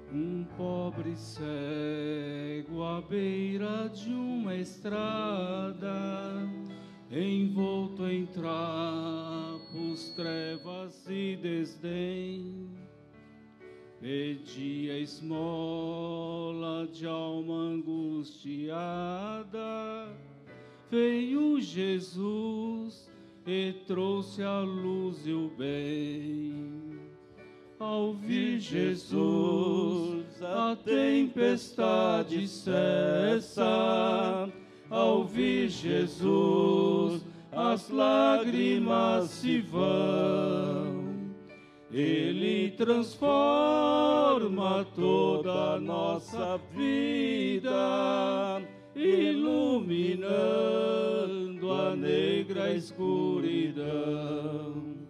Um pobre cego à beira de uma estrada, envolto em trapos, trevas e desdém, pedia esmola de alma angustiada. Veio Jesus e trouxe a luz e o bem. Ao vir Jesus, a tempestade cessa. Ao vir Jesus, as lágrimas se vão. Ele transforma toda a nossa vida, iluminando a negra escuridão.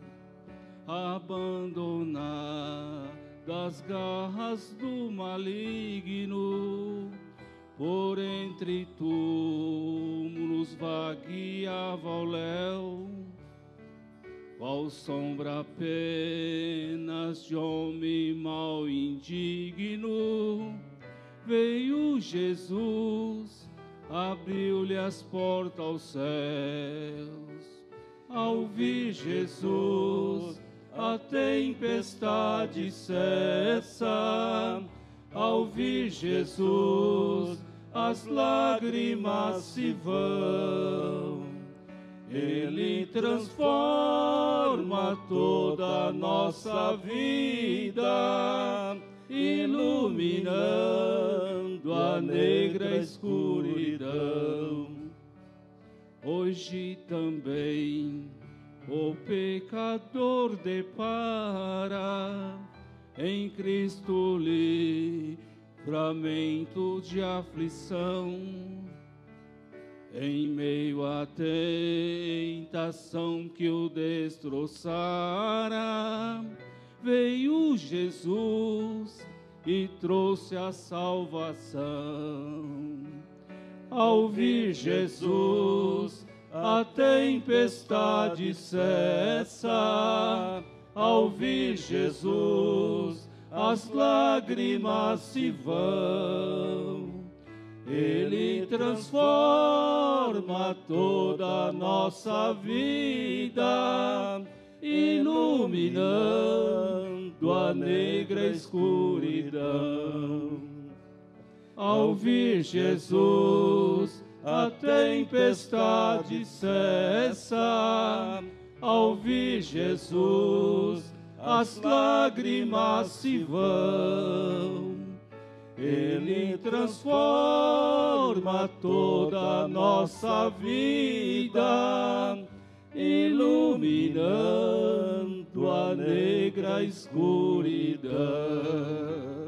Abandonar das garras do maligno, por entre túmulos vagueava o léu, qual sombra apenas de homem mau e indigno. Veio Jesus, abriu-lhe as portas aos céus. Ao vir Jesus, a tempestade cessa. Ao vir Jesus, as lágrimas se vão. Ele transforma toda a nossa vida, iluminando a negra escuridão. Hoje também o pecador depara em Cristo livramento de aflição. Em meio à tentação que o destroçara, veio Jesus e trouxe a salvação. Ao vir Jesus, a tempestade cessa. Ao vir Jesus, as lágrimas se vão. Ele transforma toda a nossa vida, iluminando a negra escuridão. Ao vir Jesus, a tempestade cessa. Ao vir Jesus, as lágrimas se vão. Ele transforma toda a nossa vida, iluminando a negra escuridão.